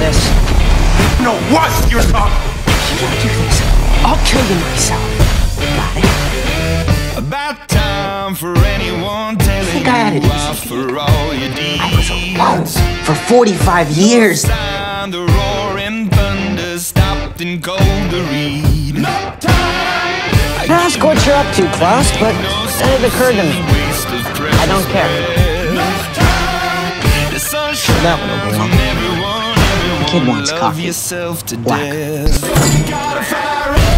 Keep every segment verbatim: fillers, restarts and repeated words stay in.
this. No, what? You're talking. You want to do this? I'll kill you myself. Got it? About time for anyone telling I think I had it you easy. off for all your deeds. I was alone for forty-five years. Time the roaring thunder stopped and cold to read. No time. I don't ask what you're up to, Klaus, but then it occurred to me. I don't care. That one over well. The kid wants coffee. Black.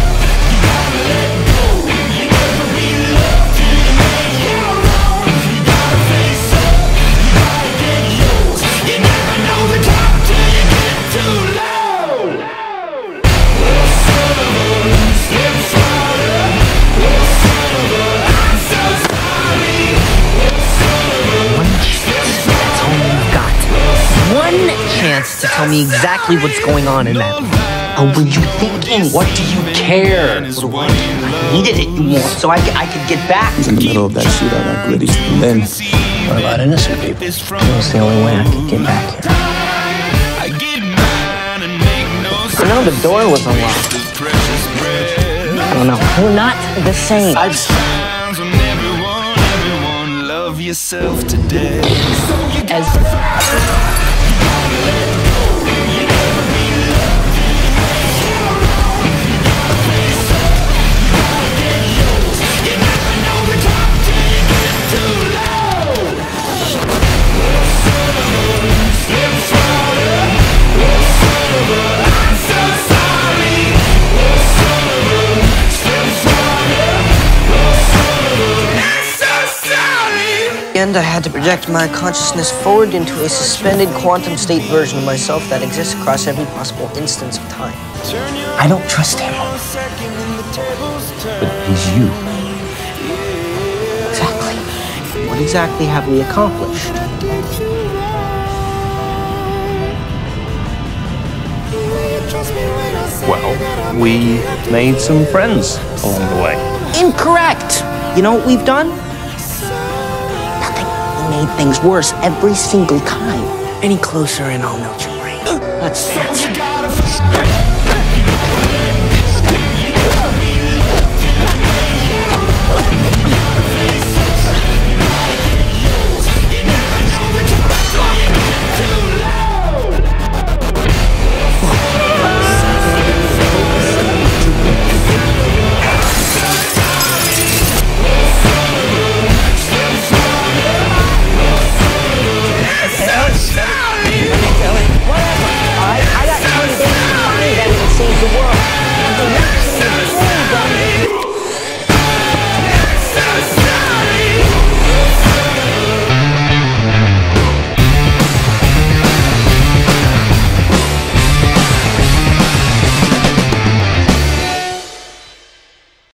One chance to tell me exactly what's going on in that room. How were you thinking? What do you care? What do I care? I needed it more so I, I could get back. He's in the middle of that shootout at Gritty. And then, what about innocent people? It was the only way I could get back here. I know the door was unlocked. I don't know. We're not the same. I've... yourself to death. As And I had to project my consciousness forward into a suspended quantum state version of myself that exists across every possible instance of time. I don't trust him. but he's you. Exactly. What exactly have we accomplished? Well, we made some friends along the way. Incorrect! You know what we've done? Made things worse every single time. Any closer and I'll melt your brain. That's, that's